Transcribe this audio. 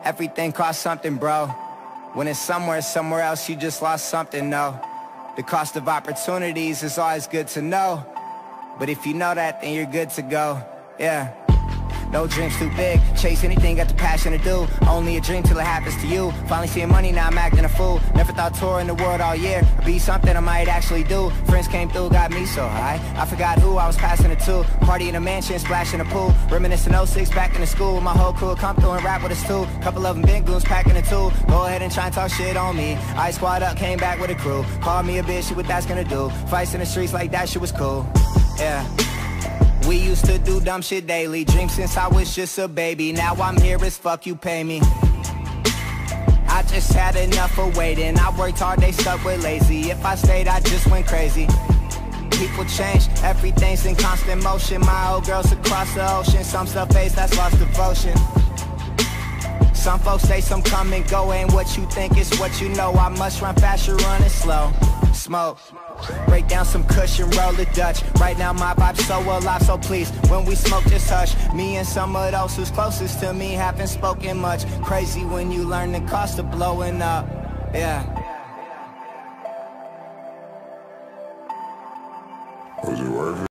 Everything costs something, bro. When it's somewhere else, you just lost something, no. The cost of opportunities is always good to know. But if you know that, then you're good to go, yeah. No dreams too big, chase anything, got the passion to do. Only a dream till it happens to you. Finally seeing money, now I'm acting a fool. Never thought touring the world all year would be something I might actually do. Friends came through, got me so high, I forgot who I was passing it to. Party in a mansion, splash in a pool. Reminiscing 06, back in the school. My whole crew come through and rap with us too. Couple of them big goons packing a tool. Go ahead and try and talk shit on me. I squad up, came back with a crew. Called me a bitch, shit what that's gonna do. Fights in the streets like that shit was cool, yeah. We used to do dumb shit daily. Dream since I was just a baby. Now I'm here as fuck, you pay me. I just had enough of waiting. I worked hard, they stuck with lazy. If I stayed, I just went crazy. People change, everything's in constant motion. My old girls across the ocean. Some stuff fades, that's lost devotion. Some folks say some come and go. Ain't what you think, it's what you know. I must run fast, you're running slow. Smoke, break down some cushion, roll the Dutch. Right now my vibe's so alive, so please, when we smoke just hush. Me and some of those who's closest to me haven't spoken much. Crazy when you learn the cost of blowing up, yeah.